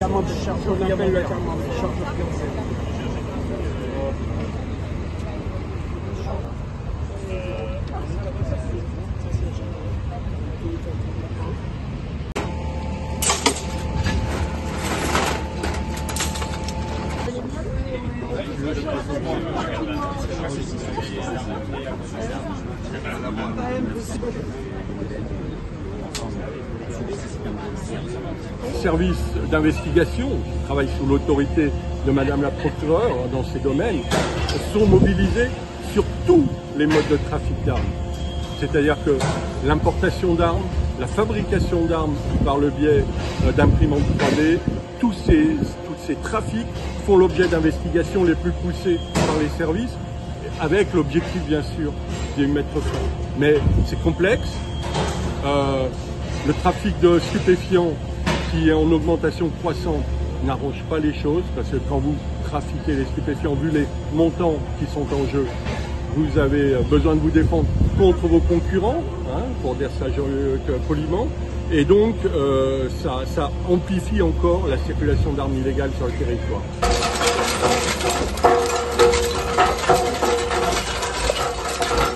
Command Charge, on appelle le Command Charge of Consent. Service d'investigation, qui travaille sous l'autorité de Madame la procureure dans ces domaines, sont mobilisés sur tous les modes de trafic d'armes. C'est-à-dire que l'importation d'armes, la fabrication d'armes par le biais d'imprimantes 3D, tous ces trafics font l'objet d'investigations les plus poussées par les services, avec l'objectif bien sûr d'y mettre fin. Mais c'est complexe. Le trafic de stupéfiants qui est en augmentation croissante n'arrange pas les choses, parce que quand vous trafiquez les stupéfiants, vu les montants qui sont en jeu, vous avez besoin de vous défendre contre vos concurrents, hein, pour dire ça poliment, et donc ça amplifie encore la circulation d'armes illégales sur le territoire.